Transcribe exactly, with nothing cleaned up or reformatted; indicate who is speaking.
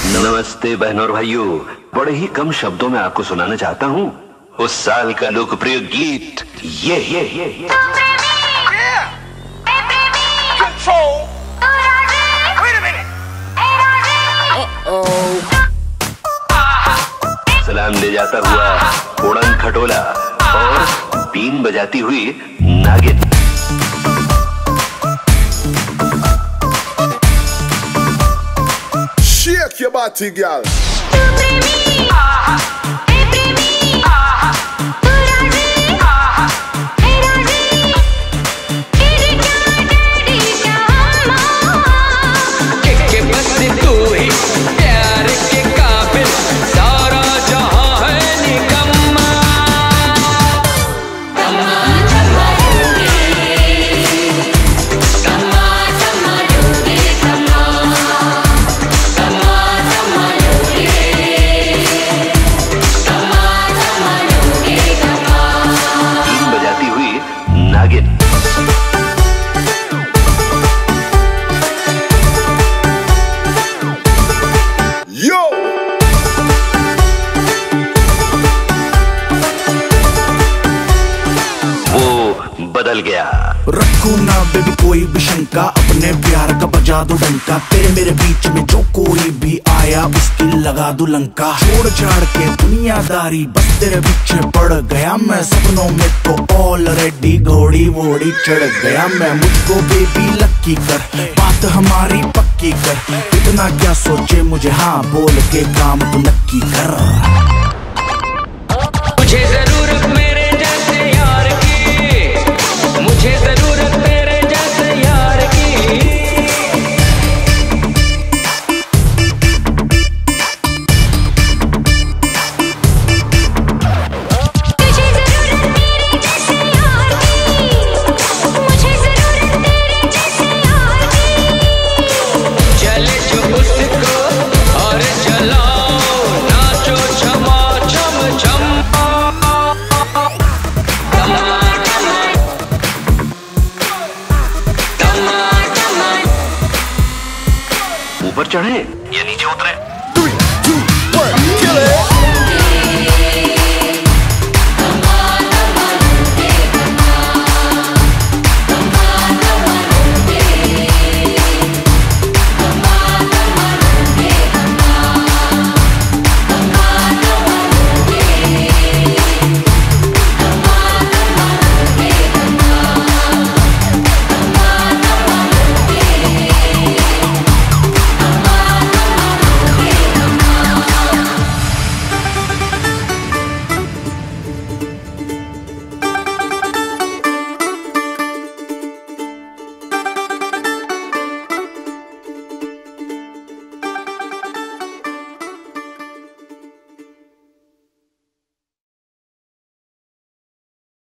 Speaker 1: नमस्ते बहनों और भाइयों, बड़े ही कम शब्दों में आपको सुनाना चाहता हूँ उस साल का लोकप्रिय गीत ये ये ये ये सलाम ले जाता हुआ उड़न खटोला और बीन बजाती हुई नागिन।
Speaker 2: Shake your body, girl.
Speaker 1: बदल गया।
Speaker 3: रखो ना बेबी कोई भी शंका, अपने प्यार का बजा दो डंका। तेरे मेरे बीच में जो कोई भी आया उसकी लगा दो लंका। छोड़ छाड़ के दुनियादारी बस तेरे पीछे पड़ गया मैं। सपनों में तो ऑलरेडी घोड़ी वोड़ी चढ़ गया मैं। मुझको बेबी लक्की कर, बात हमारी पक्की कर। इतना क्या सोचे मुझे हाँ बोल के काम तो नक्की कर।
Speaker 4: मुझे जरूरत मेरे जैसे यार की, मुझे जरूरत तेरे जैसे यार की।
Speaker 5: मुझे जरूरत तेरे जैसे यार की, मुझे जरूरत तेरे जैसे यार की।
Speaker 4: चले जो उसको और चलाओ नाचो छमा छम छम।
Speaker 1: ऊपर चढ़े या नीचे उतरे?
Speaker 2: Three, two, one, kill it.